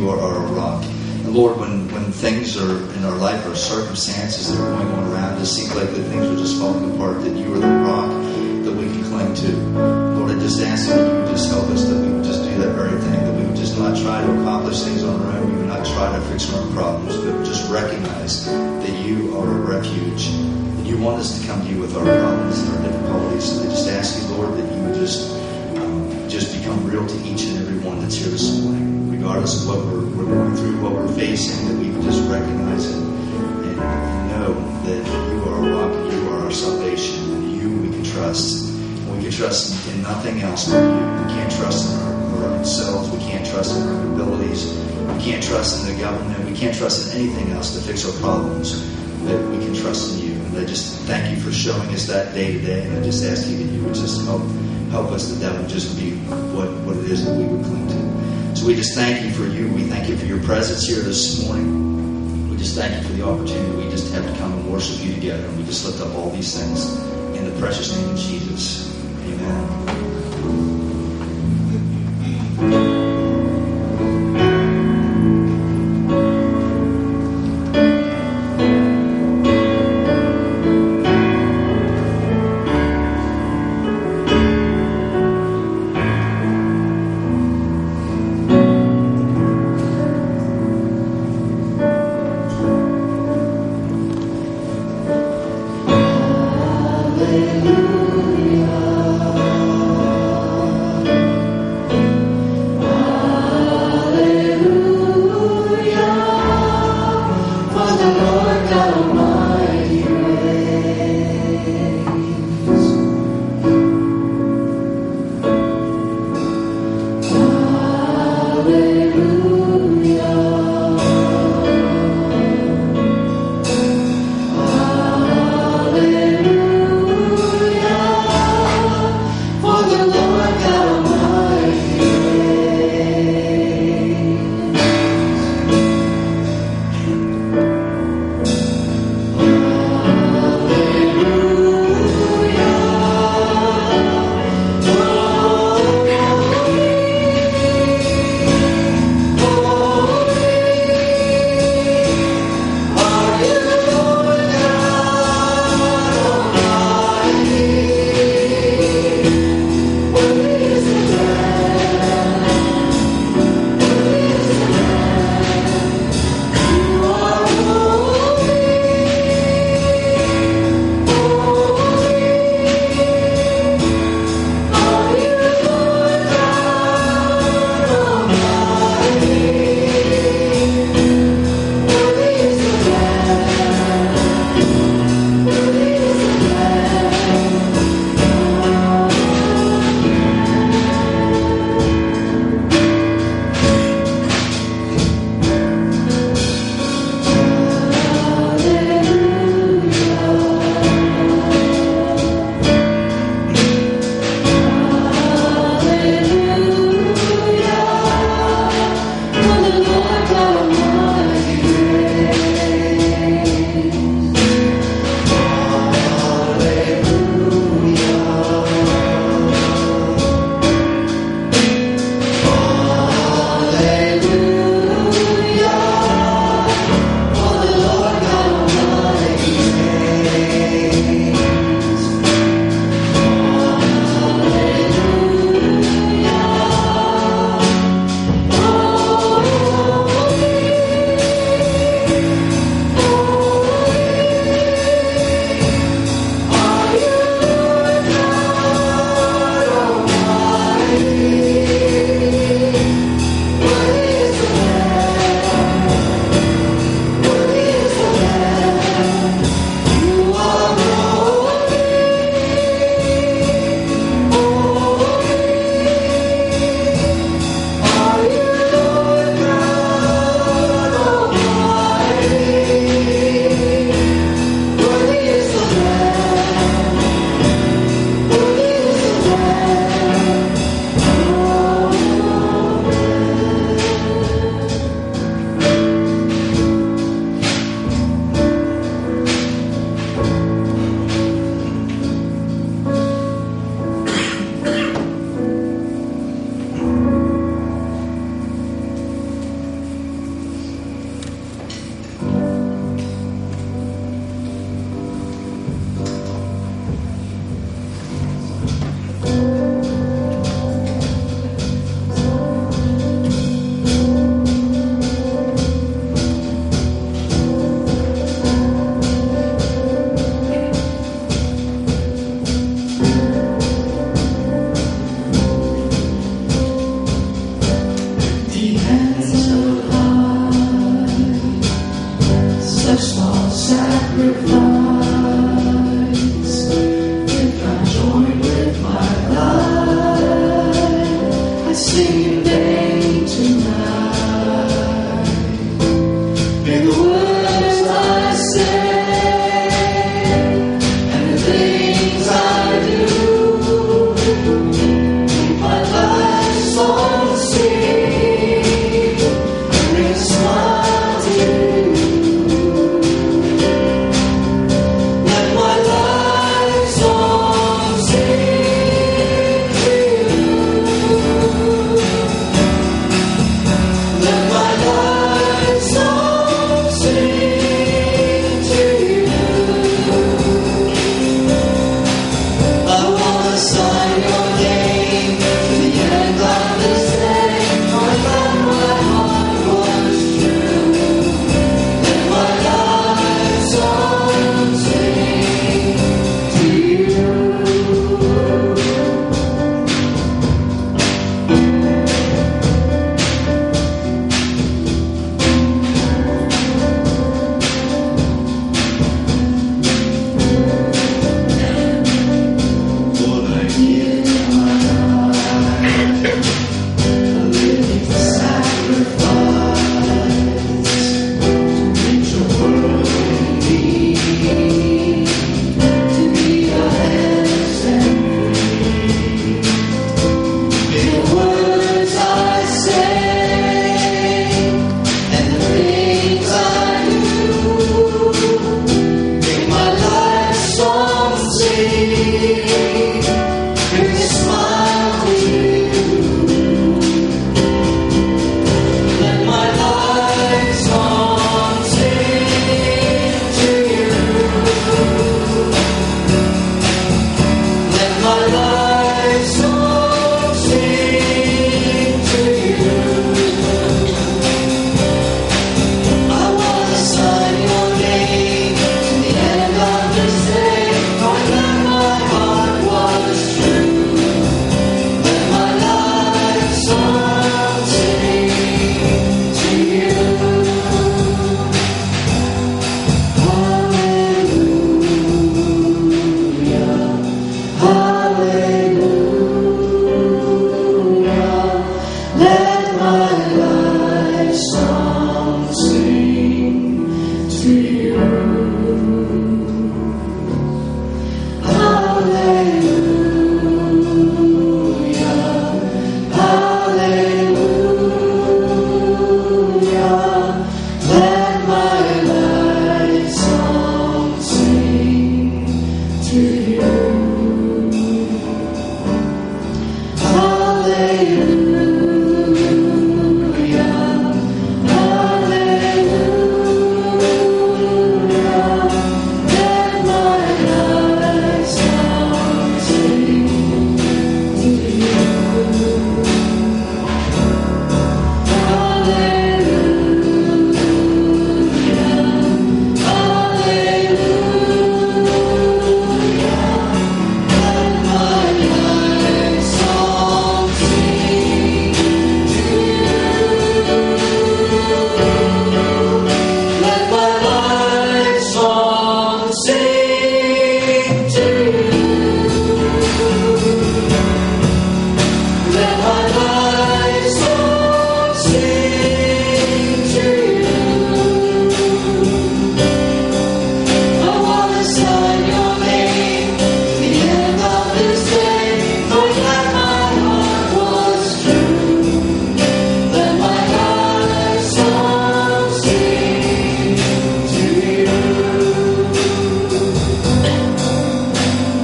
you are our rock. And Lord, when things are in our life, or circumstances that are going on around us, seems like that things are just falling apart, that you are the rock that we can cling to. Lord, I just ask that you would just help us, that we would just do that very thing, that we would just not try to accomplish things on our own, we would not try to fix our own problems, but just recognize that you are a refuge. You want us to come to you with our problems and our difficulties. So I just ask you, Lord, that you would just become real to each and every one that's here this morning, regardless of what we're going through, what we're facing, that we would just recognize it and know that you are our rock, and you are our salvation, and you we can trust. And we can trust in nothing else but you. We can't trust in our own selves. We can't trust in our own abilities. We can't trust in the government. We can't trust in anything else to fix our problems. That we can trust in you. And I just thank you for showing us that day to day. And I just ask you that you would just help us, that would just be what it is that we would cling to. So we just thank you for you. We thank you for your presence here this morning. We just thank you for the opportunity we just have to come and worship you together. And we just lift up all these things in the precious name of Jesus. Amen. Hallelujah.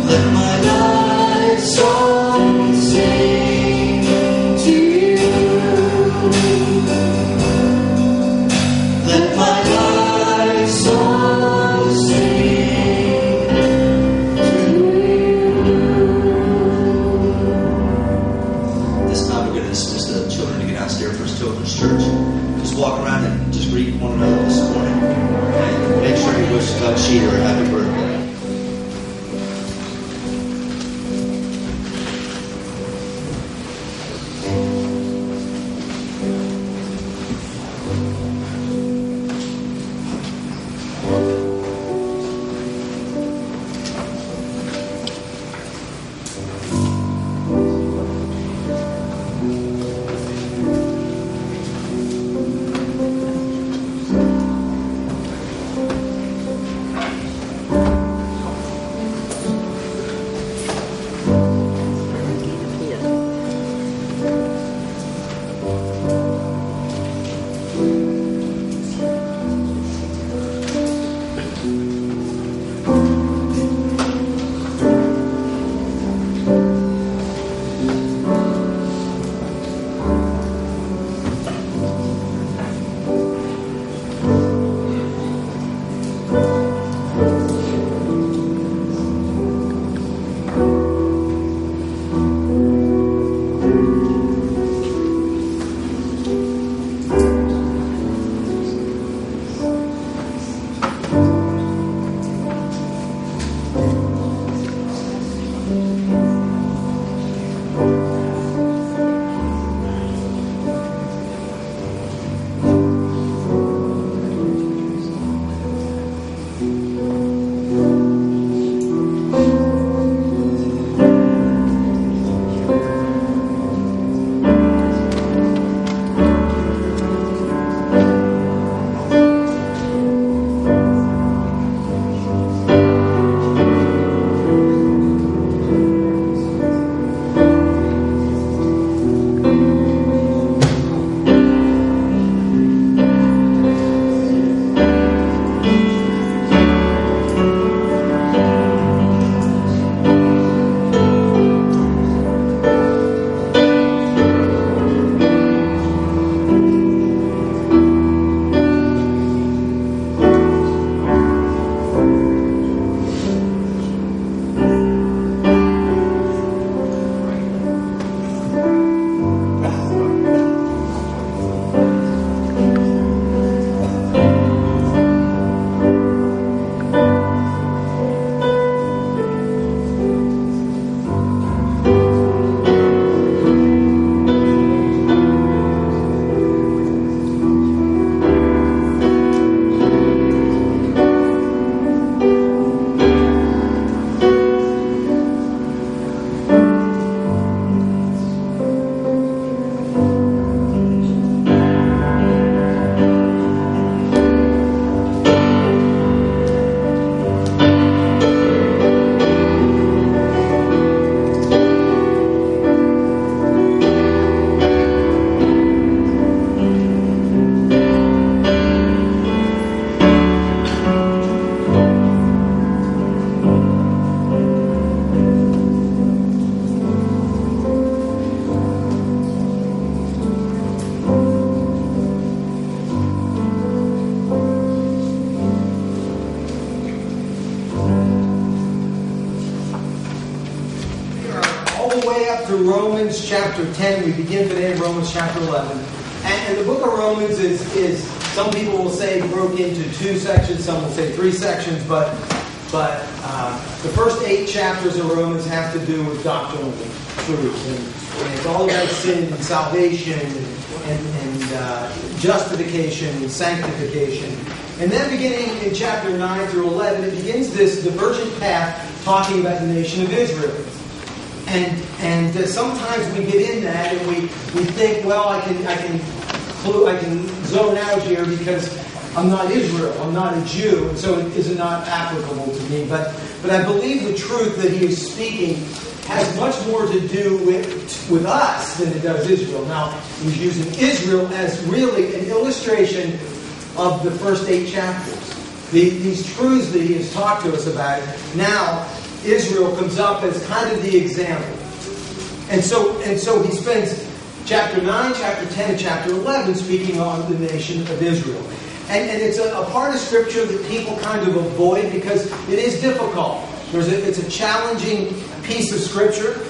Let my life song sing to you. Let my life song sing to you. This time we're going to dismiss the children to get downstairs for Children's Church. Just walk around and just greet one another this morning. And make sure you wish Doug Sheeter a happy birthday. Romans chapter 10. We begin today in Romans chapter 11. And the book of Romans is some people will say broke into 2 sections, some will say 3 sections, but the first 8 chapters of Romans have to do with doctrinal truths. And it's all about sin and salvation and justification and sanctification. And then beginning in chapter 9 through 11, it begins this divergent path talking about the nation of Israel. And sometimes we get in that and we think, well, I can zone out here because I'm not Israel, I'm not a Jew, and so it is not applicable to me. But I believe the truth that he is speaking has much more to do with us than it does Israel. Now, he's using Israel as really an illustration of the first 8 chapters. These truths that he has talked to us about now Israel comes up as kind of the example. And so he spends chapter 9, chapter 10, and chapter 11 speaking on the nation of Israel. And it's a part of Scripture that people kind of avoid because it is difficult. It's a challenging piece of Scripture,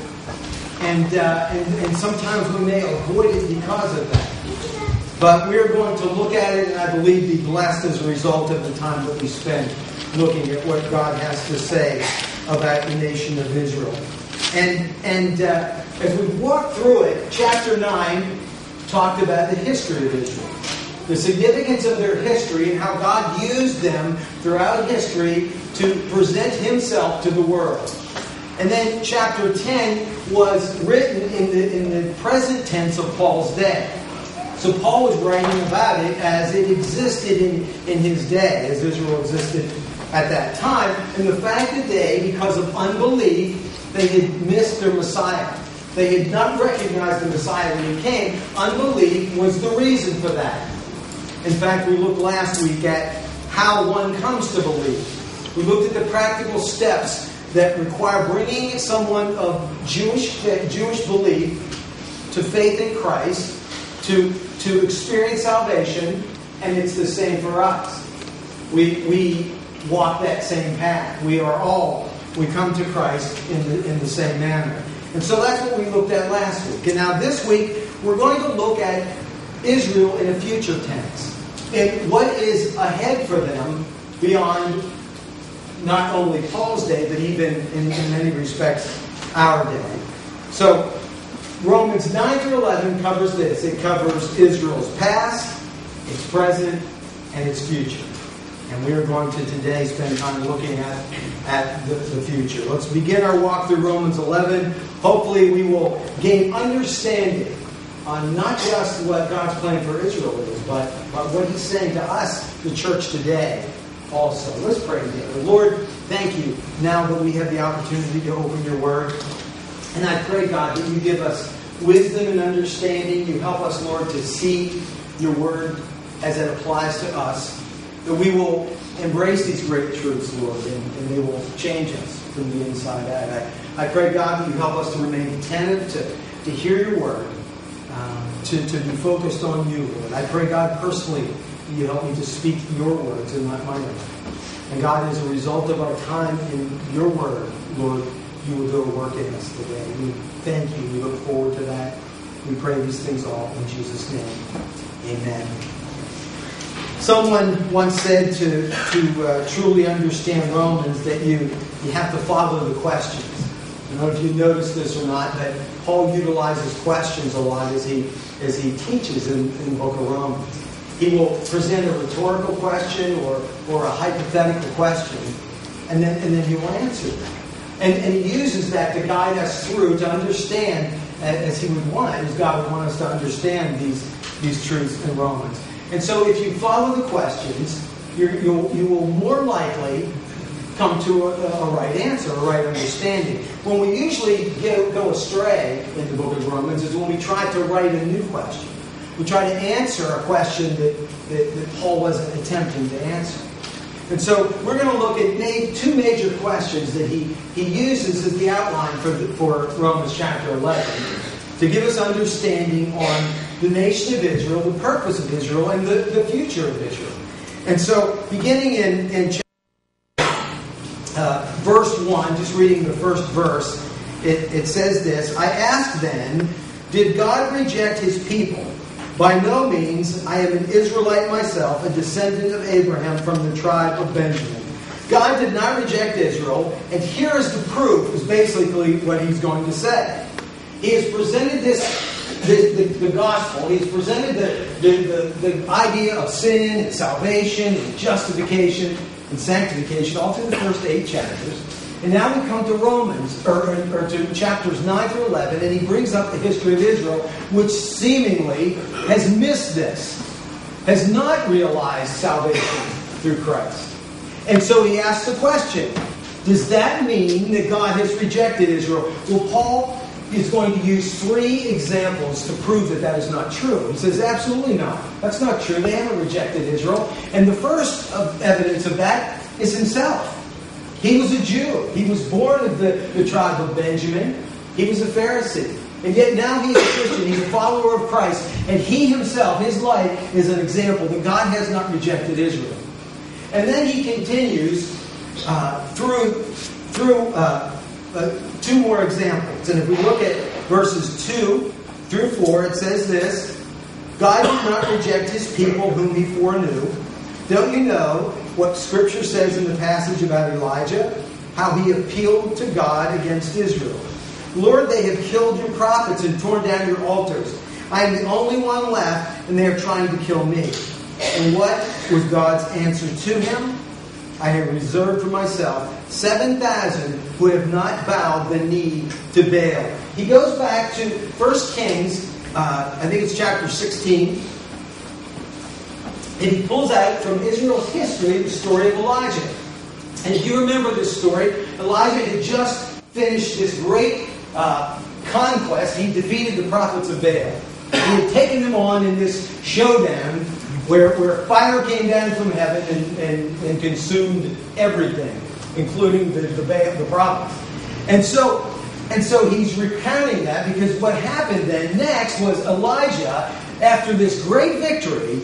and sometimes we may avoid it because of that. But we're going to look at it, and I believe be blessed as a result of the time that we spend looking at what God has to say about the nation of Israel. And as we walk through it, chapter 9 talked about the history of Israel. The significance of their history and how God used them throughout history to present Himself to the world. And then chapter 10 was written in the present tense of Paul's day. So Paul was writing about it as it existed in his day, as Israel existed at that time. And the fact that they, because of unbelief, they had missed their Messiah. They had not recognized the Messiah when He came. Unbelief was the reason for that. In fact, we looked last week at how one comes to believe. We looked at the practical steps that require bringing someone of Jewish belief to faith in Christ, to experience salvation, and it's the same for us. We walk that same path. We come to Christ in the same manner. And so that's what we looked at last week. And now this week, we're going to look at Israel in a future tense. And what is ahead for them beyond not only Paul's day, but even in many respects, our day. So, Romans 9 through 11 covers this. It covers Israel's past, its present, and its future. And we are going to today spend time looking at the future. Let's begin our walk through Romans 11. Hopefully we will gain understanding on not just what God's plan for Israel is, but what He's saying to us, the church today, also. Let's pray together. Lord, thank You now that we have the opportunity to open Your Word. And I pray, God, that You give us wisdom and understanding. You help us, Lord, to see Your Word as it applies to us. That we will embrace these great truths, Lord, and they will change us from the inside out. I pray, God, that You help us to remain attentive to hear Your Word, to be focused on You, Lord. I pray, God, personally, that You help me to speak Your words and not my own. And God, as a result of our time in Your Word, Lord, You will do a work in us today. We thank You. We look forward to that. We pray these things all in Jesus' name. Amen. Someone once said to truly understand Romans that you have to follow the questions. I don't know if you noticed this or not, but Paul utilizes questions a lot as he teaches in the book of Romans. He will present a rhetorical question or a hypothetical question, and then he will answer them. And he uses that to guide us through to understand as he would want, as God would want us to understand these truths in Romans. And so if you follow the questions, you will more likely come to a right answer, a right understanding. When we usually go astray in the book of Romans is when we try to write a new question. We try to answer a question that Paul wasn't attempting to answer. And so we're going to look at two major questions that he uses as the outline for Romans chapter 11 to give us understanding on the nation of Israel, the purpose of Israel, and the future of Israel. And so beginning in verse 1, just reading the first verse, it says this: I ask then, did God reject His people? By no means. I am an Israelite myself, a descendant of Abraham from the tribe of Benjamin. God did not reject Israel, and here is the proof, is basically what he's going to say. He has presented the gospel. He's presented the idea of sin and salvation and justification and sanctification all through the first 8 chapters. And now we come to Romans, or to chapters 9 through 11, and he brings up the history of Israel, which seemingly has missed this, has not realized salvation through Christ. And so he asks the question, does that mean that God has rejected Israel? Well, Paul is going to use 3 examples to prove that is not true. He says, absolutely not. That's not true. They haven't rejected Israel. And the first evidence of that is himself. He was a Jew. He was born of the tribe of Benjamin. He was a Pharisee. And yet now he is a Christian. He's a follower of Christ. And he himself, his life, is an example that God has not rejected Israel. And then he continues through two more examples. And if we look at verses 2 through 4, it says this: God did not reject his people whom he foreknew. Don't you know what Scripture says in the passage about Elijah? How he appealed to God against Israel. Lord, they have killed your prophets and torn down your altars. I am the only one left, and they are trying to kill me. And what was God's answer to him? I have reserved for myself 7,000 who have not bowed the knee to Baal. He goes back to 1 Kings, I think it's chapter 16. And he pulls out from Israel's history the story of Elijah. And if you remember this story, Elijah had just finished this great conquest. He defeated the prophets of Baal. He had taken them on in this showdown where fire came down from heaven and consumed everything, including the prophets. And so he's recounting that, because what happened then next was Elijah, after this great victory,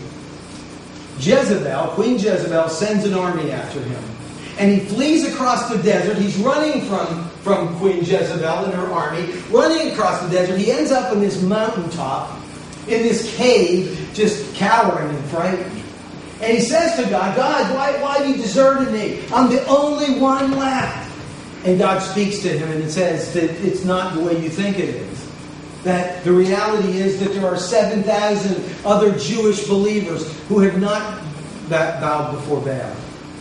Queen Jezebel sends an army after him. And he flees across the desert. He's running from Queen Jezebel and her army, running across the desert. He ends up on this mountaintop, in this cave, just cowering and frightened. And he says to God, why have you deserted me? I'm the only one left. And God speaks to him, and it says that it's not the way you think it is. That the reality is that there are 7,000 other Jewish believers who have not bowed before Baal.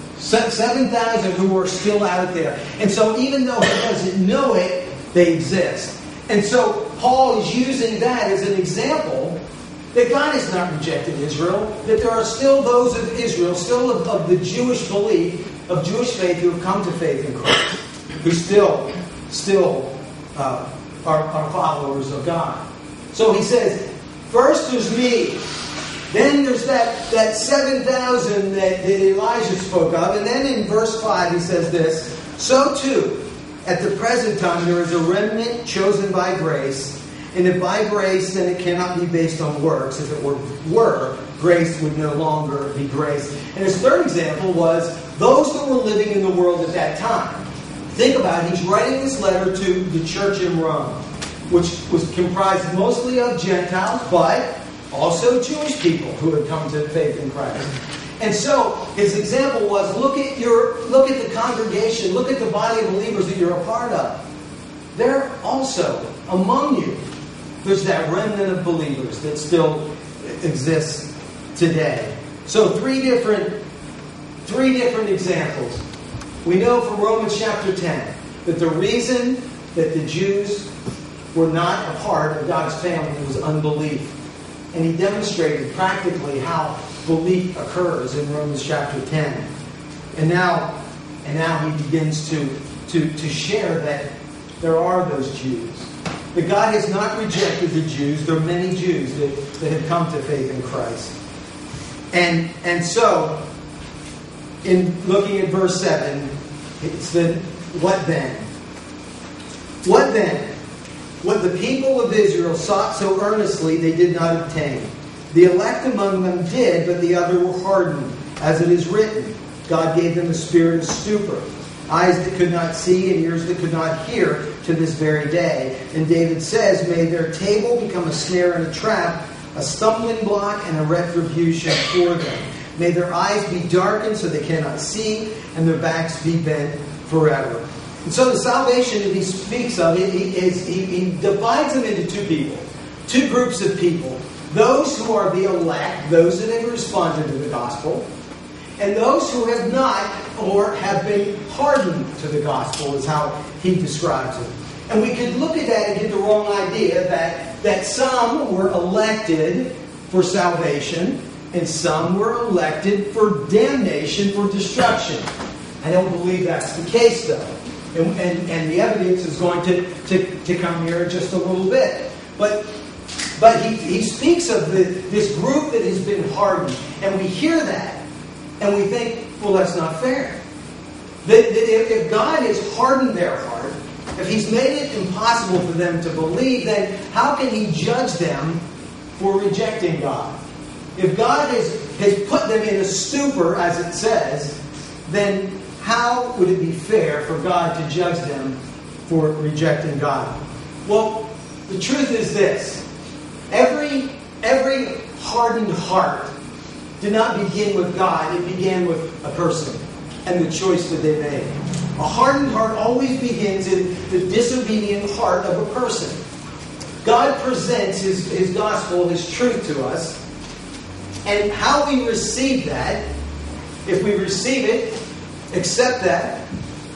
7,000 who are still out there. And so even though he doesn't know it, they exist. And so Paul is using that as an example that God has not rejected Israel, that there are still those of Israel, still of the Jewish belief, of Jewish faith, who have come to faith in Christ, who still are followers of God. So he says, first there's me. Then there's that 7,000 that Elijah spoke of. And then in verse 5 he says this: so too, at the present time there is a remnant chosen by grace. And if by grace, then it cannot be based on works. If it were, grace would no longer be grace. And his third example was those that were living in the world at that time. Think about it. He's writing this letter to the church in Rome, which was comprised mostly of Gentiles, but also Jewish people who had come to faith in Christ. And so his example was, look at the congregation, look at the body of believers that you're a part of. They're also among you. There's that remnant of believers that still exists today. So three different examples. We know from Romans chapter 10 that the reason that the Jews were not a part of God's family was unbelief. And he demonstrated practically how belief occurs in Romans chapter 10. And now he begins to share that there are those Jews. That God has not rejected the Jews. There are many Jews that have come to faith in Christ. And so, in looking at verse 7, it said, what then? What then? What the people of Israel sought so earnestly, they did not obtain. The elect among them did, but the other were hardened. As it is written, God gave them a spirit of stupor, eyes that could not see and ears that could not hear, to this very day. And David says, may their table become a snare and a trap, a stumbling block and a retribution for them. May their eyes be darkened so they cannot see, and their backs be bent forever. And so the salvation that he speaks of, he divides them into two groups of people. Those who are the elect, those that have responded to the gospel, and those who have not or have been hardened to the gospel, is how he describes it. And we could look at that and get the wrong idea that some were elected for salvation and some were elected for damnation, for destruction. I don't believe that's the case, though. And the evidence is going to come here in just a little bit. But he speaks of this group that has been hardened. And we hear that. And we think, well, that's not fair. That if God has hardened their heart, if He's made it impossible for them to believe, then how can He judge them for rejecting God? If God has put them in a stupor, as it says, then how would it be fair for God to judge them for rejecting God? Well, the truth is this. Every hardened heart did not begin with God. It began with a person and the choice that they made. A hardened heart always begins in the disobedient heart of a person. God presents His gospel, His truth to us. And how we receive that, if we receive it, accept that,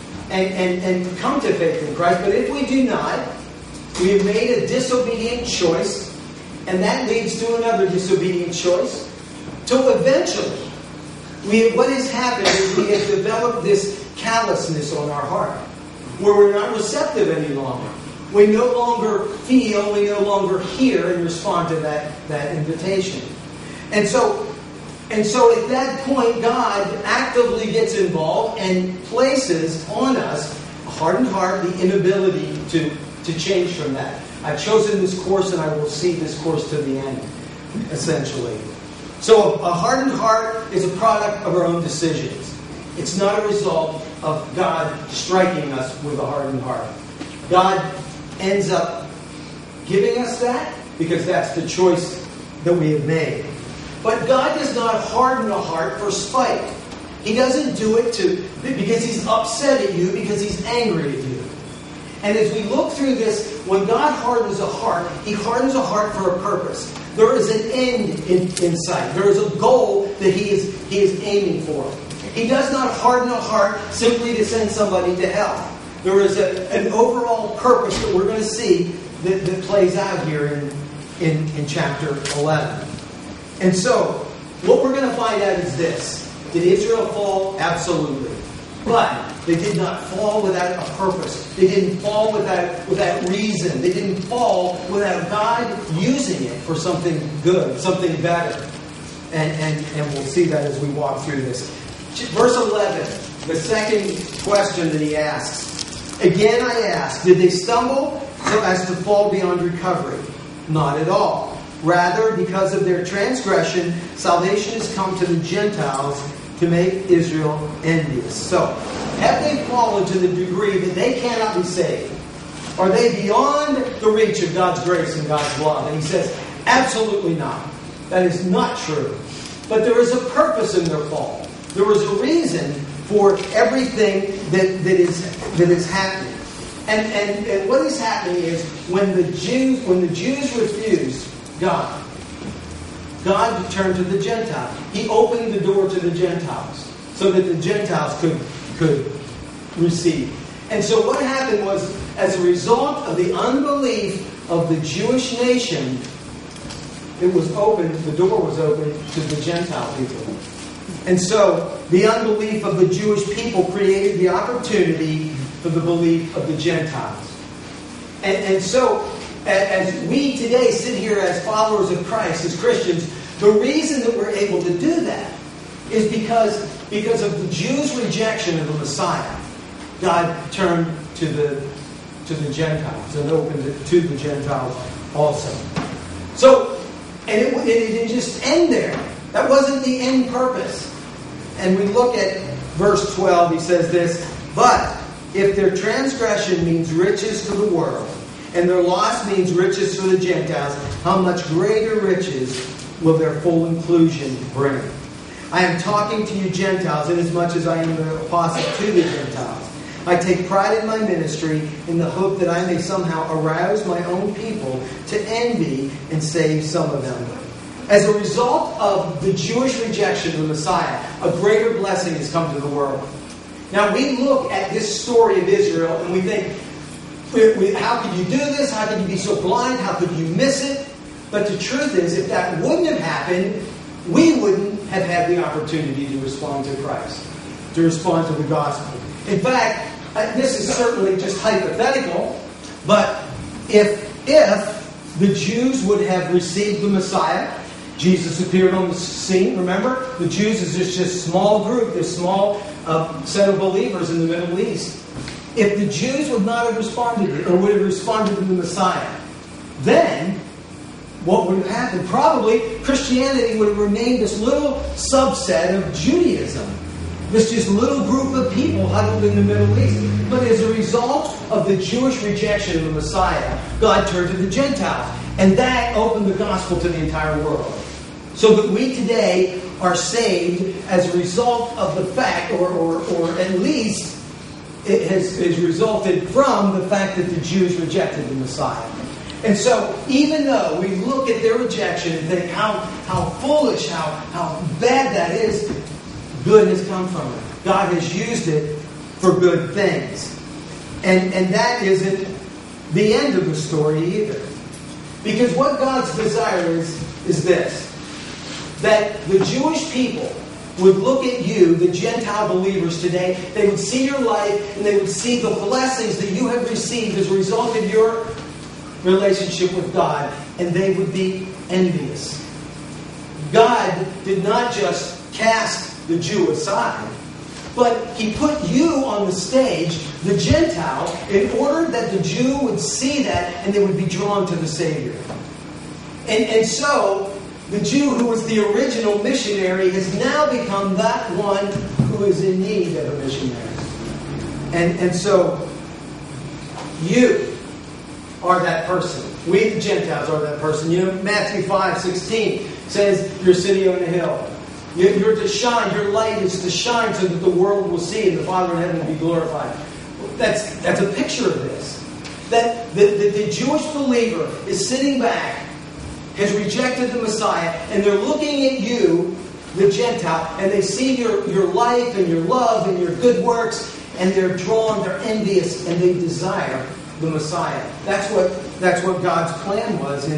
and come to faith in Christ. But if we do not, we have made a disobedient choice, and that leads to another disobedient choice, till eventually, what has happened is we have developed this callousness on our heart, where we're not receptive any longer. We no longer feel, we no longer hear and respond to that invitation. And so at that point, God actively gets involved and places on us a hardened heart, the inability to change from that. I've chosen this course and I will see this course to the end, essentially. So a hardened heart is a product of our own decisions. It's not a result of God striking us with a hardened heart. God ends up giving us that because that's the choice that we have made. But God does not harden a heart for spite. He doesn't do it because He's upset at you, because He's angry at you. And as we look through this, when God hardens a heart, He hardens a heart for a purpose. There is an end in sight. There is a goal that He is aiming for. He does not harden a heart simply to send somebody to hell. There is an overall purpose that we're going to see that plays out here in chapter 11. And so, what we're going to find out is this. Did Israel fall? Absolutely. But they did not fall without a purpose. They didn't fall without reason. They didn't fall without God using it for something good, something better. And we'll see that as we walk through this. Verse 11, the second question that he asks. Again I ask, did they stumble so as to fall beyond recovery? Not at all. Rather, because of their transgression, salvation has come to the Gentiles to make Israel envious. So, have they fallen to the degree that they cannot be saved? Are they beyond the reach of God's grace and God's love? And he says, absolutely not. That is not true. But there is a purpose in their fall. There is a reason for everything that is happening. And what is happening is when the Jews refused God turned to the Gentiles. He opened the door to the Gentiles so that the Gentiles could receive. And so what happened was, as a result of the unbelief of the Jewish nation, the door was open to the Gentile people. And so the unbelief of the Jewish people created the opportunity for the belief of the Gentiles. And so as we today sit here as followers of Christ, as Christians, the reason that we're able to do that is because of the Jews' rejection of the Messiah. God turned to the Gentiles and opened it to the Gentiles also. So, and it didn't just end there. That wasn't the end purpose. And we look at verse 12. He says this, but if their transgression means riches to the world, and their loss means riches for the Gentiles, how much greater riches will their full inclusion bring? I am talking to you Gentiles, inasmuch as I am the apostle to the Gentiles. I take pride in my ministry in the hope that I may somehow arouse my own people to envy and save some of them. As a result of the Jewish rejection of the Messiah, a greater blessing has come to the world. Now we look at this story of Israel and we think, how could you do this? How could you be so blind? How could you miss it? But the truth is, if that wouldn't have happened, we wouldn't have had the opportunity to respond to Christ, to respond to the gospel. In fact, this is certainly just hypothetical, but if the Jews would have received the Messiah Jesus appeared on the scene, remember? The Jews is just a small group, this small set of believers in the Middle East. If the Jews would not have responded, or would have responded to the Messiah, then what would have happened? Probably Christianity would have remained this little subset of Judaism. This just little group of people huddled in the Middle East. But as a result of the Jewish rejection of the Messiah, God turned to the Gentiles. And that opened the gospel to the entire world. So that we today are saved as a result of the fact, or at least it has resulted from the fact that the Jews rejected the Messiah. And so, even though we look at their rejection and think how foolish, how bad that is, good has come from it. God has used it for good things. And that isn't the end of the story either. Because what God's desire is this. That the Jewish people would look at you, the Gentile believers today, they would see your life and they would see the blessings that you have received as a result of your relationship with God, and they would be envious. God did not just cast the Jew aside, but He put you on the stage, the Gentile, in order that the Jew would see that and they would be drawn to the Savior. And so, the Jew who was the original missionary has now become that one who is in need of a missionary. And so, you are that person. We, the Gentiles, are that person. You know, Matthew 5:16 says, you're a city on a hill. You're to shine. Your light is to shine so that the world will see and the Father in heaven will be glorified. That's a picture of this. That the Jewish believer is sitting back, has rejected the Messiah, and they're looking at you, the Gentile, and they see your life and your love and your good works, and they're drawn, they're envious, and they desire the Messiah. That's what God's plan was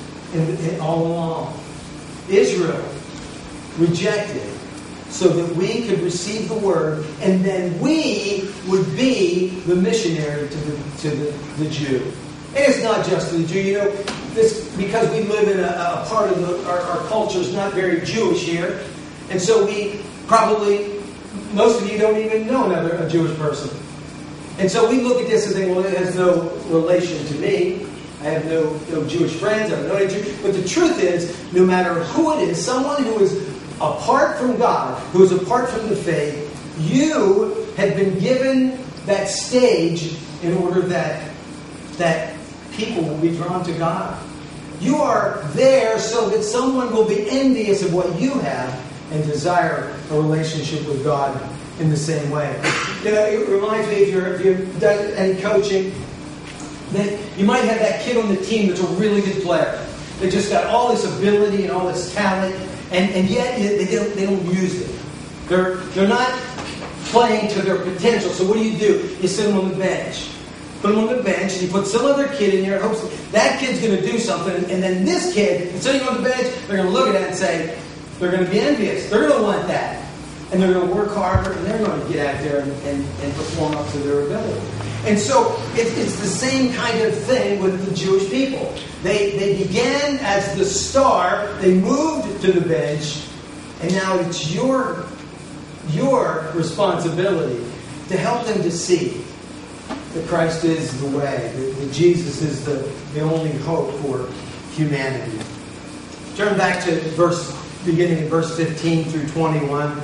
in all along. Israel rejected so that we could receive the word, and then we would be the missionary to the Jew. And it's not just to the Jew. You know, this because we live in a part of our culture is not very Jewish here, and so we probably, most of you don't even know a Jewish person. And so we look at this and think, well, it has no relation to me. I have no Jewish friends. I have no Jew. But the truth is, no matter who it is, someone who is apart from God, who is apart from the faith, you have been given that stage in order that people will be drawn to God. You are there so that someone will be envious of what you have and desire a relationship with God in the same way. You know, it reminds me, if you've done any coaching, that you might have that kid on the team that's a really good player. They just got all this ability and all this talent, and yet they don't use it. They're not playing to their potential. So what do? You sit them on the bench. Put them on the bench, and you put some other kid in there in hopes that kid's going to do something, and then this kid, sitting on the bench, they're going to look at that and say, they're going to be envious. They're going to want that. And they're going to work harder, and they're going to get out there and perform up to their ability. And so it's the same kind of thing with the Jewish people. They began as the star, they moved to the bench, and now it's your responsibility to help them to see that Christ is the way, that Jesus is the only hope for humanity. Turn back to beginning in verse 15 through 21.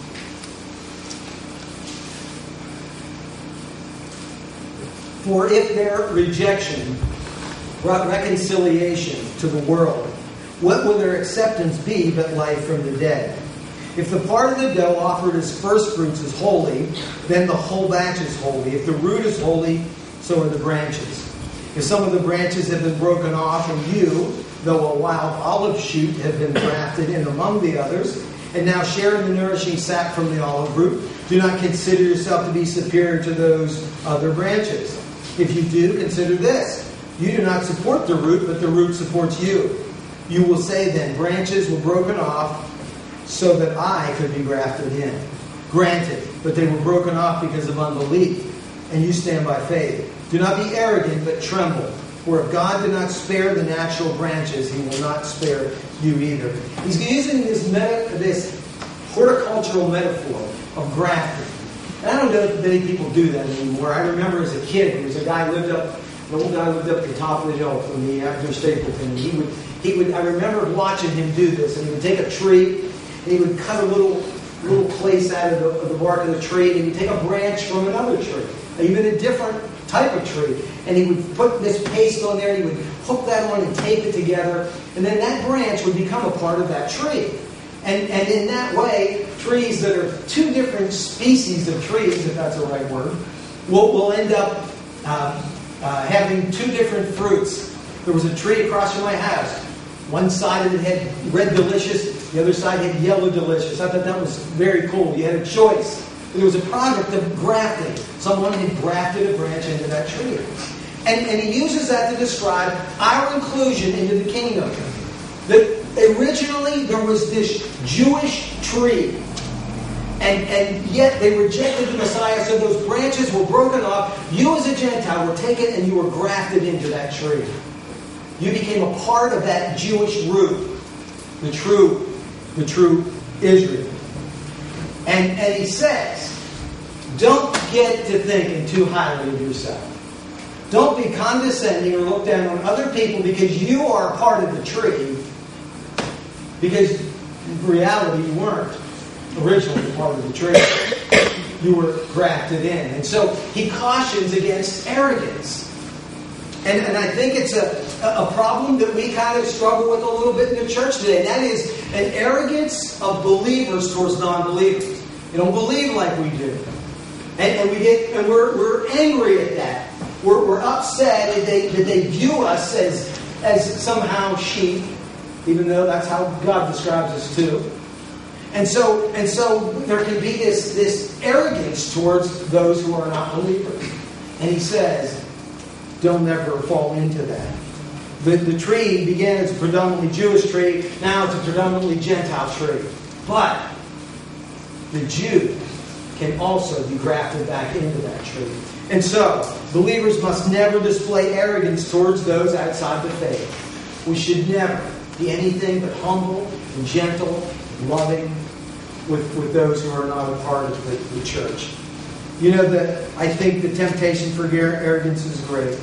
For if their rejection brought reconciliation to the world, what will their acceptance be but life from the dead? If the part of the dough offered as first fruits is holy, then the whole batch is holy. If the root is holy, so are the branches. If some of the branches have been broken off, and you, though a wild olive shoot, have been grafted in among the others, and now share in the nourishing sap from the olive root, do not consider yourself to be superior to those other branches. If you do, consider this. You do not support the root, but the root supports you. You will say then, branches were broken off so that I could be grafted in. Granted, but they were broken off because of unbelief, and you stand by faith. Do not be arrogant, but tremble. For if God did not spare the natural branches, He will not spare you either. He's using this horticultural metaphor of grafting. And I don't know if many people do that anymore. I remember as a kid, there was an old guy lived up the top of the hill from me after Stapleton. And he would. I remember watching him do this. And he would take a tree, and he would cut a little place out of the bark of the tree, and he would take a branch from another tree, even a different type of tree, and he would put this paste on there, and he would hook that on and tape it together, and then that branch would become a part of that tree. And in that way, trees that are two different species of trees, if that's the right word, will end up having two different fruits. There was a tree across from my house. One side of it had red delicious, the other side had yellow delicious. I thought that was very cool. You had a choice. It was a product of grafting. Someone had grafted a branch into that tree. And he uses that to describe our inclusion into the kingdom. That originally there was this Jewish tree. And yet they rejected the Messiah, so those branches were broken off. You as a Gentile were taken and you were grafted into that tree. You became a part of that Jewish root. The true Israel. And he says, don't get to thinking too highly of yourself. Don't be condescending or look down on other people because you are a part of the tree. Because in reality, you weren't originally part of the tree. You were grafted in. And so he cautions against arrogance. And I think it's a problem that we kind of struggle with a little bit in the church today. And that is an arrogance of believers towards non-believers. They don't believe like we do. And we're angry at that. We're upset that they view us as somehow sheep, even though that's how God describes us too. And so there can be this arrogance towards those who are not believers. And he says, don't ever fall into that. The tree began as a predominantly Jewish tree. Now it's a predominantly Gentile tree. But the Jew can also be grafted back into that tree. And so, believers must never display arrogance towards those outside the faith. We should never be anything but humble and gentle and loving with those who are not a part of the church. You know, I think the temptation for arrogance is great.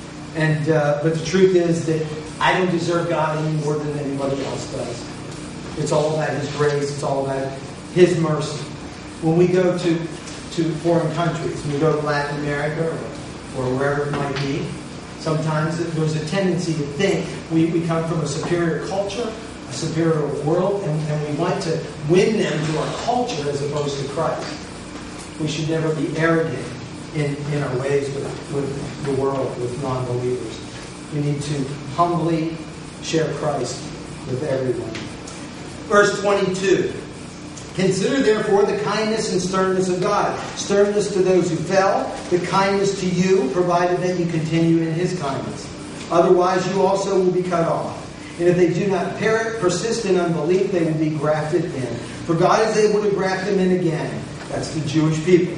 But the truth is that I don't deserve God any more than anybody else does. It's all about His grace. It's all about His mercy. When we go to foreign countries, when we go to Latin America or wherever it might be, sometimes there's a tendency to think we come from a superior culture, a superior world, and we want to win them to our culture as opposed to Christ. We should never be arrogant in our ways with the world, with non-believers. We need to humbly share Christ with everyone. Verse 22. Consider therefore the kindness and sternness of God. Sternness to those who fell, the kindness to you, provided that you continue in His kindness. Otherwise you also will be cut off. And if they do not persist in unbelief, they will be grafted in. For God is able to graft them in again. That's the Jewish people.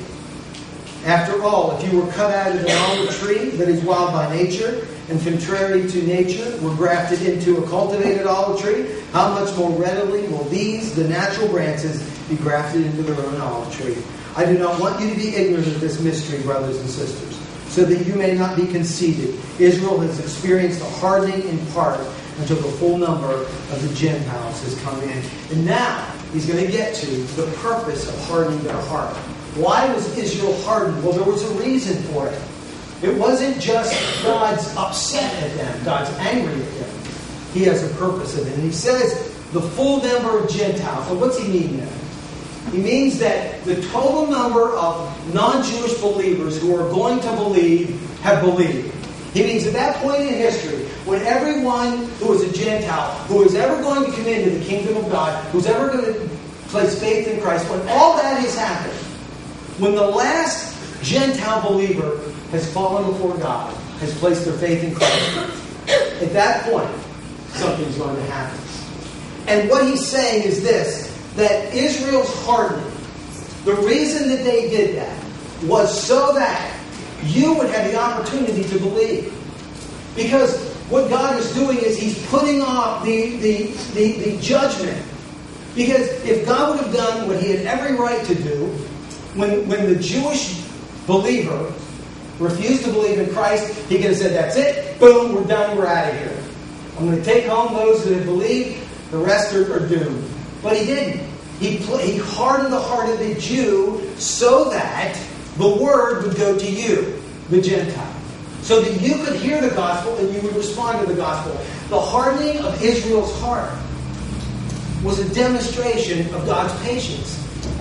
After all, if you were cut out of an olive tree that is wild by nature, and contrary to nature, were grafted into a cultivated olive tree, how much more readily will these, the natural branches, be grafted into their own olive tree? I do not want you to be ignorant of this mystery, brothers and sisters, so that you may not be conceited. Israel has experienced a hardening in part until the full number of the Gentiles has come in. And now, he's going to get to the purpose of hardening their heart. Why was Israel hardened? Well, there was a reason for it. It wasn't just God's upset at them, God's angry at them. He has a purpose in it. And he says the full number of Gentiles. So what's he mean there? He means that the total number of non-Jewish believers who are going to believe have believed. He means at that point in history, when everyone who is a Gentile, who is ever going to come into the kingdom of God, who's ever going to place faith in Christ, when all that has happened, when the last Gentile believer has fallen before God, has placed their faith in Christ, at that point, something's going to happen. And what he's saying is this, that Israel's hardening, the reason that they did that was so that you would have the opportunity to believe. Because what God is doing is He's putting off the judgment. Because if God would have done what He had every right to do, when the Jewish believer refused to believe in Christ, He could have said, that's it, boom, we're done, we're out of here. I'm going to take home those that have believed, the rest are doomed. But He didn't. He hardened the heart of the Jew so that the word would go to you, the Gentile. So that you could hear the gospel and you would respond to the gospel. The hardening of Israel's heart was a demonstration of God's patience.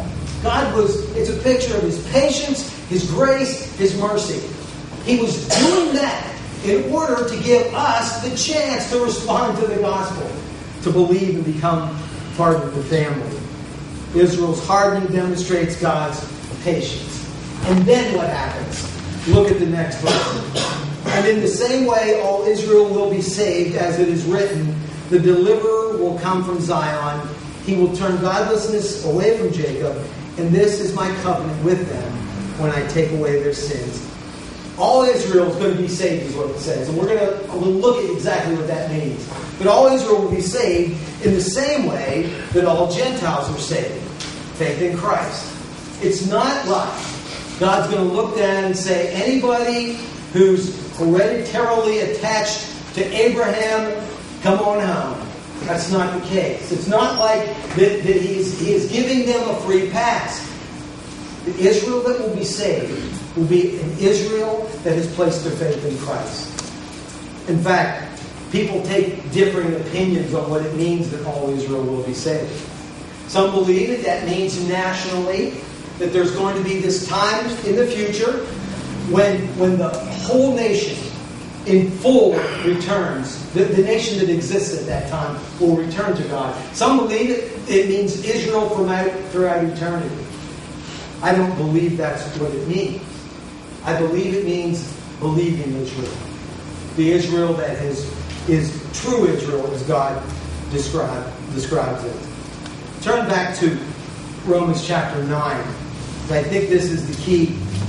It's a picture of His patience, His grace, His mercy. He was doing that in order to give us the chance to respond to the gospel, to believe and become part of the family. Israel's hardening demonstrates God's patience. And then what happens? Look at the next verse. And in the same way, all Israel will be saved, as it is written, the deliverer will come from Zion. He will turn godlessness away from Jacob, and this is my covenant with them when I take away their sins. All Israel is going to be saved, is what it says. And we'll look at exactly what that means. But all Israel will be saved in the same way that all Gentiles are saved. Faith in Christ. It's not like God's going to look down and say, anybody who's hereditarily attached to Abraham, come on home. That's not the case. It's not like that he is giving them a free pass. The Israel that will be saved will be an Israel that has placed their faith in Christ. In fact, people take differing opinions on what it means that all Israel will be saved. Some believe that means nationally, that there's going to be this time in the future when the whole nation in full returns. The nation that exists at that time will return to God. Some believe it means Israel throughout eternity. I don't believe that's what it means. I believe it means believing Israel. The Israel that is true Israel, as God describes it. Turn back to Romans chapter 9. I think this is the key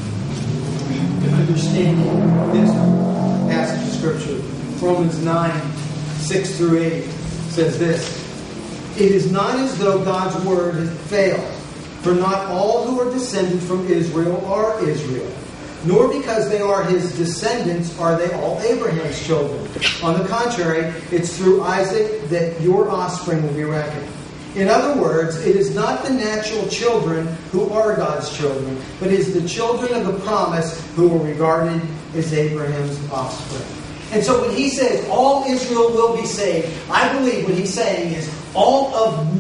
to understanding this passage of Scripture. Romans 9, 6 through 8 says this. It is not as though God's word has failed, for not all who are descended from Israel are Israel, nor because they are His descendants are they all Abraham's children. On the contrary, it's through Isaac that your offspring will be reckoned. In other words, it is not the natural children who are God's children, but it is the children of the promise who are regarded as Abraham's offspring. And so when he says all Israel will be saved, I believe what he's saying is all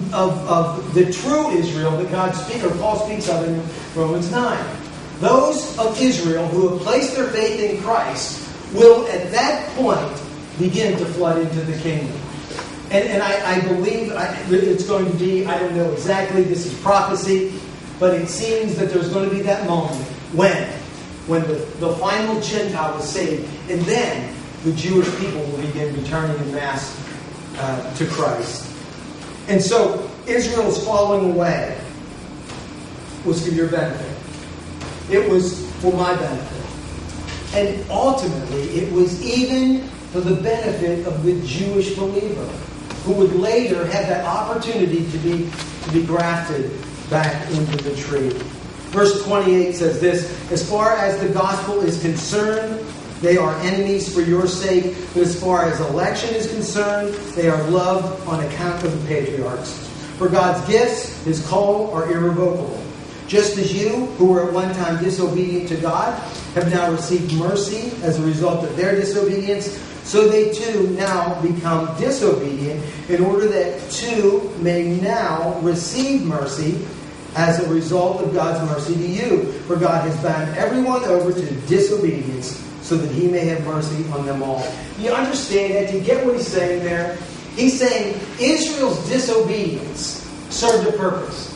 of the true Israel that Paul speaks of in Romans 9. Those of Israel who have placed their faith in Christ will at that point begin to flood into the kingdom. And I believe it's going to be, I don't know exactly, this is prophecy, but it seems that there's going to be that moment when the final Gentile is saved, and then the Jewish people will begin returning en masse to Christ. And so Israel's falling away was for your benefit. It was for my benefit. And ultimately, it was even for the benefit of the Jewish believer, who would later have that opportunity to be grafted back into the tree. Verse 28 says this, as far as the gospel is concerned, they are enemies for your sake, but as far as election is concerned, they are loved on account of the patriarchs. For God's gifts, His call, are irrevocable. Just as you, who were at one time disobedient to God, have now received mercy as a result of their disobedience, so they too now become disobedient, in order that too may now receive mercy as a result of God's mercy to you. For God has bound everyone over to disobedience, so that He may have mercy on them all. You understand that? Do you get what he's saying there? He's saying Israel's disobedience served a purpose.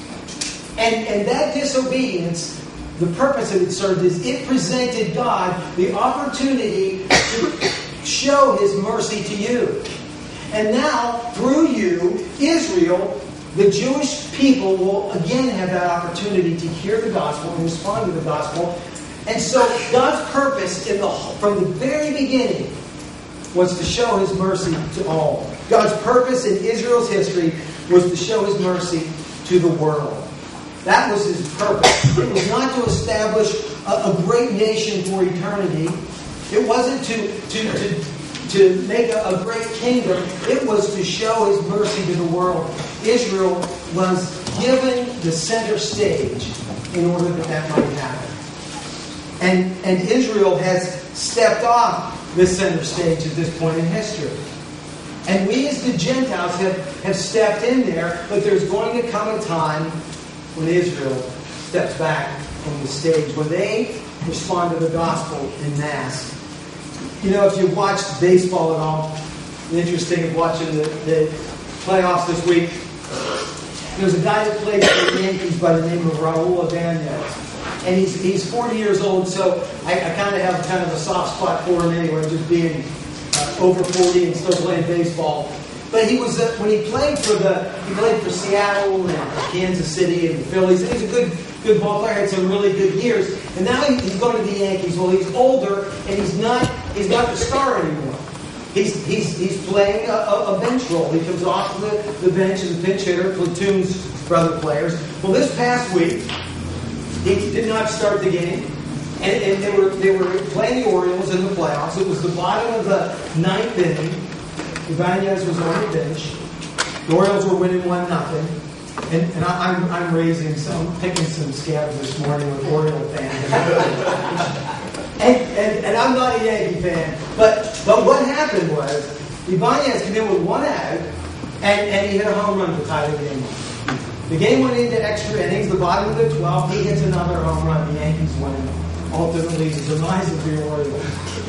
And that disobedience, the purpose that it served is it presented God the opportunity to show His mercy to you. And now, through you, Israel, the Jewish people, will again have that opportunity to hear the gospel and respond to the gospel. And so God's purpose from the very beginning was to show His mercy to all. God's purpose in Israel's history was to show His mercy to the world. That was His purpose. It was not to establish a great nation for eternity. It wasn't to make a great kingdom. It was to show His mercy to the world. Israel was given the center stage in order that might happen. And Israel has stepped off the center stage at this point in history. And we as the Gentiles have stepped in there, but there's going to come a time when Israel steps back from the stage, when they respond to the gospel in mass. You know, if you've watched baseball at all, it's interesting of watching the playoffs this week. There's a guy that plays for the Yankees by the name of Raul Ibanez. And he's 40 years old, so I kind of have kind of a soft spot for him anyway, just being over 40 and still playing baseball. But he was when he played for Seattle and Kansas City and the Phillies. And he's a good ball player. Had some really good years. And now he's going to the Yankees. Well, he's older and he's not the star anymore. He's playing a bench role. He comes off the bench as a pinch hitter, platoons for other players. Well, this past week he did not start the game. And they were playing the Orioles in the playoffs. It was the bottom of the ninth inning. Ibanez was on the bench. The Orioles were winning 1-0. And I'm picking some scabs this morning with Oriole fans. and I'm not a Yankee fan. But what happened was Ibanez came in with 1 out, and he hit a home run to tie the game. The game went into extra innings. The bottom of the 12th, he hits another home run. The Yankees win. Ultimately, the demise of the Orioles.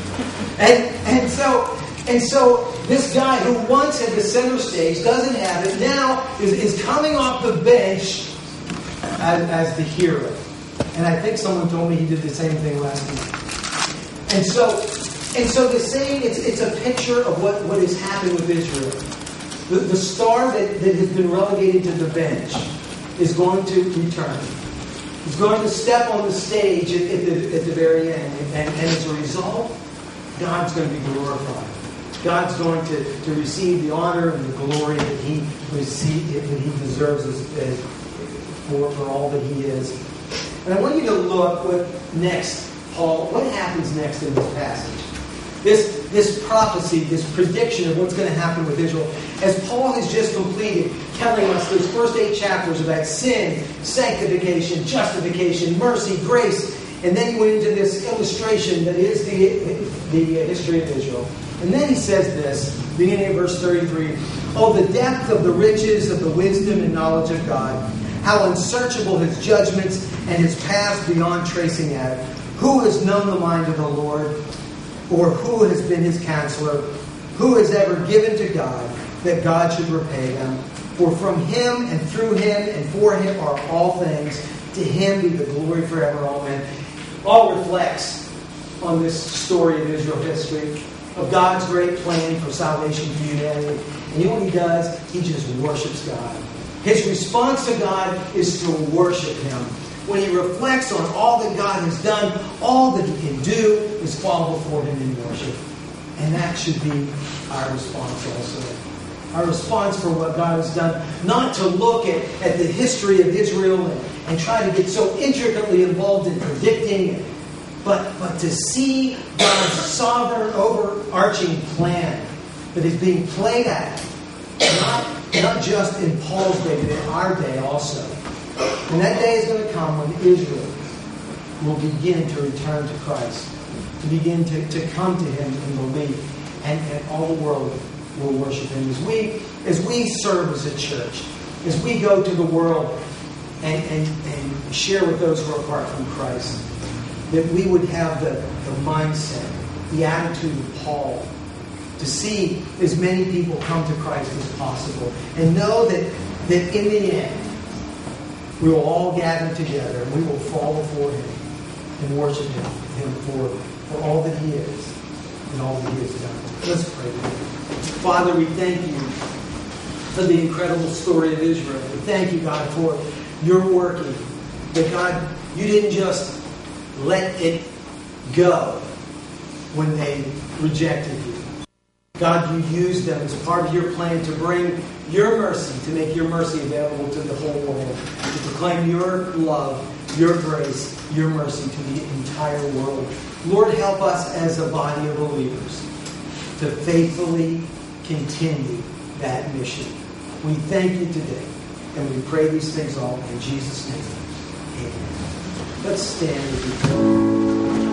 And so this guy who once had the center stage doesn't have it, now is coming off the bench as the hero. And I think someone told me he did the same thing last week. And so the same, it's a picture of what has happened with Israel. The star that has been relegated to the bench is going to return. He's going to step on the stage at the very end. And as a result, God's going to be glorified. God's going to receive the honor and the glory that He deserves for all that He is. And I want you to look what happens next in this passage. This prophecy, this prediction of what's going to happen with Israel. As Paul has just completed telling us those first 8 chapters about sin, sanctification, justification, mercy, grace. And then he went into this illustration that is the history of Israel. And then he says this, beginning at verse 33, "Oh, the depth of the riches of the wisdom and knowledge of God! How unsearchable His judgments and His paths beyond tracing out! Who has known the mind of the Lord? Or who has been His counselor? Who has ever given to God that God should repay them? For from Him and through Him and for Him are all things. To Him be the glory forever. Amen." All reflects on this story of Israel history, of God's great plan for salvation for humanity. And you know what He does? He just worships God. His response to God is to worship Him. When he reflects on all that God has done, all that He can do is fall before Him in worship. And that should be our response also. Our response for what God has done, not to look at the history of Israel and try to get so intricately involved in predicting it, but to see God's sovereign, overarching plan that is being played out, not just in Paul's day, but in our day also. And that day is going to come when Israel will begin to return to Christ, to begin to come to Him in belief, and all the world will worship Him. As we serve as a church, as we go to the world and share with those who are apart from Christ, that we would have the mindset, the attitude of Paul, to see as many people come to Christ as possible, and know that in the end, we will all gather together and we will fall before Him and worship Him for all that He is and all that He has done. Let's pray together. Father, we thank You for the incredible story of Israel. We thank You, God, for Your working. That, God, You didn't just let it go when they rejected You. God, you used them as part of your plan to bring your mercy, to make your mercy available to the whole world, to proclaim your love, your grace, your mercy to the entire world. Lord, help us as a body of believers to faithfully continue that mission. We thank you today, and we pray these things all in Jesus' name. Amen. Let's stand as we pray.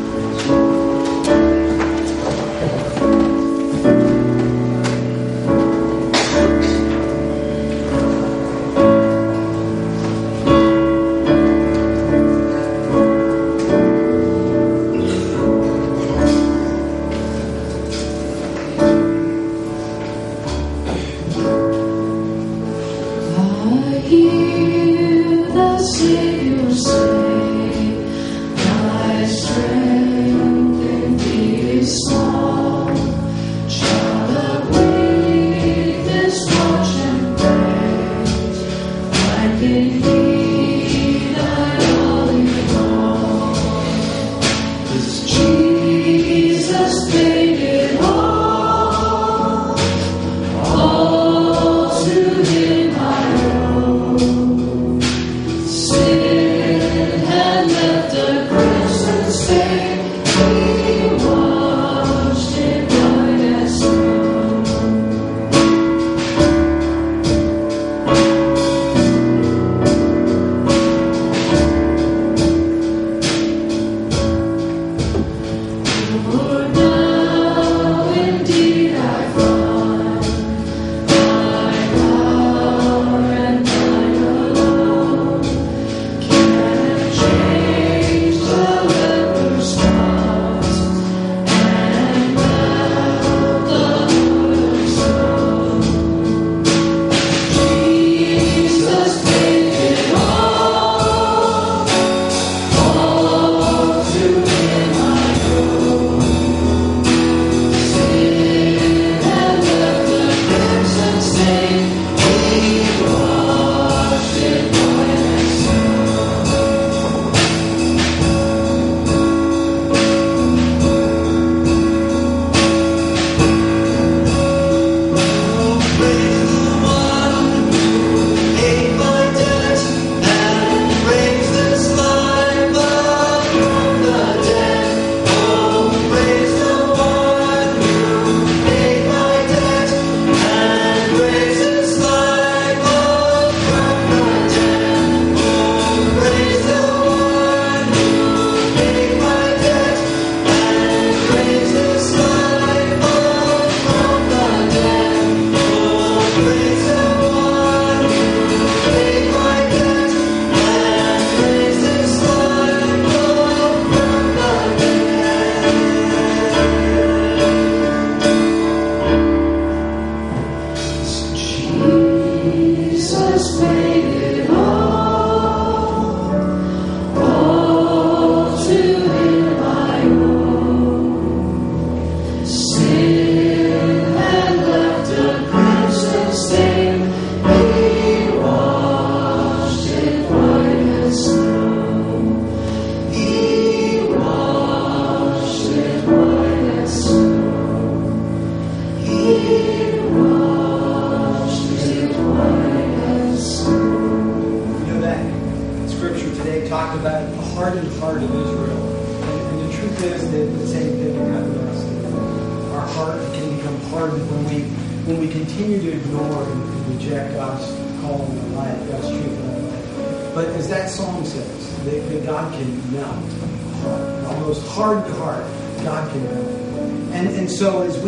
So as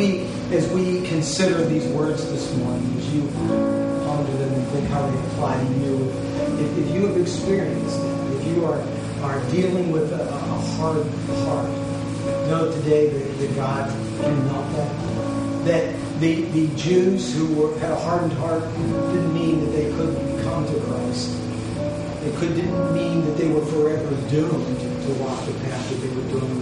we consider these words this morning, as you ponder them and think how they apply to you, if you have experienced it, if you are dealing with a hard heart, know today that God can melt that. That the Jews who had a hardened heart didn't mean that they couldn't come to Christ. It didn't mean that they were forever doomed to walk the path that they were doomed.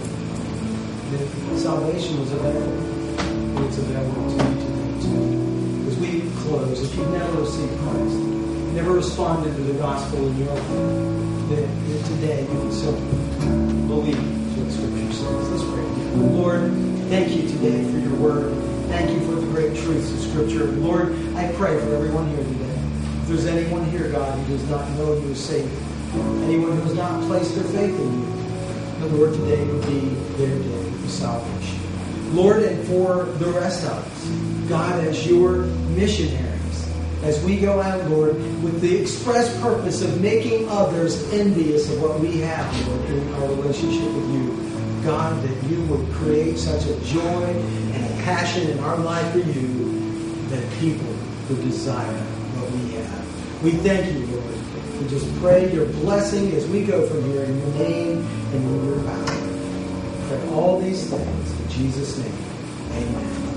That salvation was available. And it's available to you today too. As we close, if you've never received Christ, never responded to the gospel in your life, that today you can simply believe what Scripture says. Let's pray. Lord, thank you today for your word. Thank you for the great truths of Scripture. Lord, I pray for everyone here today. If there's anyone here, God, who does not know you as Savior, anyone who has not placed their faith in you, the Lord, today would be their day of salvation. Lord, and for the rest of us, God, as your missionaries, as we go out, Lord, with the express purpose of making others envious of what we have, Lord, in our relationship with you, God, that you would create such a joy and a passion in our life for you that people would desire what we have. We thank you, Lord. We just pray your blessing as we go from here in your name and in your power. Pray all these things in Jesus' name. Amen.